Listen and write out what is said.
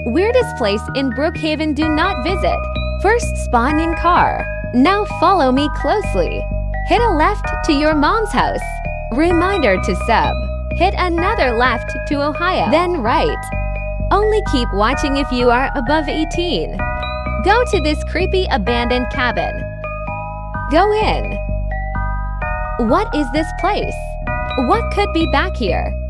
Weirdest place in Brookhaven do not visit. First spawn in car. Now follow me closely. Hit a left to your mom's house. Reminder to sub. Hit another left to Ohio, then right. Only keep watching if you are above 18. Go to this creepy abandoned cabin. Go in. What is this place? What could be back here?